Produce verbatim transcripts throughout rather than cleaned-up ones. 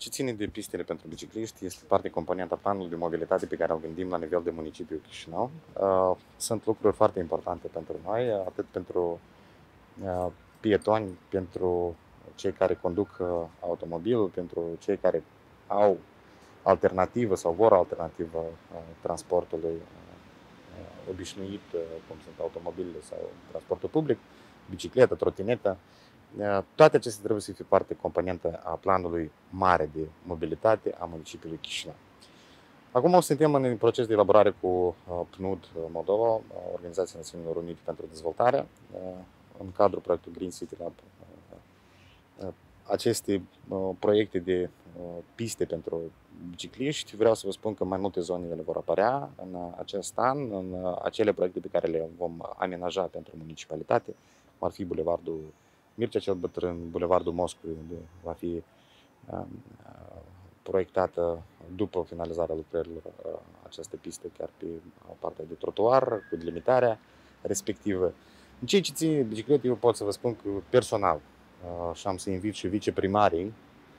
ce ține de pistele pentru bicicliști este parte componentă a planului de mobilitate pe care îl gândim la nivel de municipiu Chișinău. Sunt lucruri foarte importante pentru noi, atât pentru pietoni, pentru cei care conduc automobil, pentru cei care au alternativă sau vor alternativă transportului obișnuit, cum sunt automobilele sau transportul public, bicicletă, trotinetă. Toate acestea trebuie să fie parte componentă a planului mare de mobilitate a municipiului Chișinău. Acum suntem în proces de elaborare cu P N U D Moldova, Organizația Națiunilor Unite pentru Dezvoltare, în cadrul proiectului Green City Lab. Aceste proiecte de piste pentru bicicliști, vreau să vă spun că mai multe zone ele vor apărea în acest an, în acele proiecte pe care le vom amenaja pentru municipalitate, ar fi Bulevardul Mircea cel Bătrân, Bulevardul Moscovei, unde va fi proiectată după finalizarea lucrărilor această pistă, chiar pe partea de trotuar, cu delimitarea respectivă. În ceea ce ține biciclete, eu pot să vă spun că personal și am să invit și viceprimarii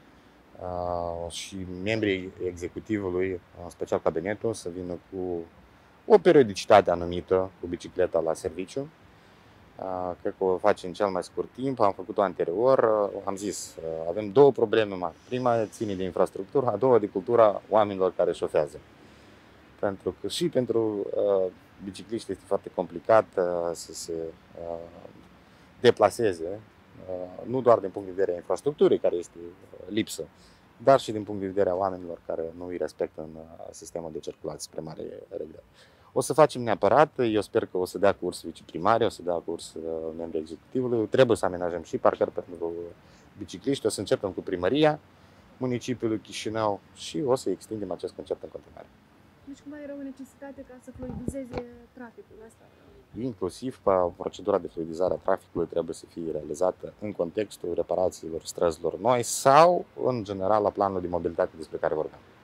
și membrii executivului, în special cabinetul, să vină cu o periodicitate anumită cu bicicleta la serviciu. Cred că o face în cel mai scurt timp, am făcut-o anterior, am zis, avem două probleme mari. Prima ține de infrastructură, a doua de cultura oamenilor care șofează. Pentru că și pentru uh, bicicliști este foarte complicat uh, să se uh, deplaseze, uh, nu doar din punct de vedere a infrastructurii, care este uh, lipsă, dar și din punct de vedere a oamenilor care nu îi respectă în uh, sistemul de circulație spre mare regret. O să facem neapărat, eu sper că o să dea curs viceprimarii, o să dea curs uh, membrii executivului, trebuie să amenajăm și parcări pentru bicicliști, o să începem cu primăria municipiului Chișinău și o să extindem acest concept în continuare. Deci cumva era o necesitate ca să fluidizeze traficul ăsta? Inclusiv procedura de fluidizare a traficului trebuie să fie realizată în contextul reparațiilor străzilor noi sau, în general, la planul de mobilitate despre care vorbeam.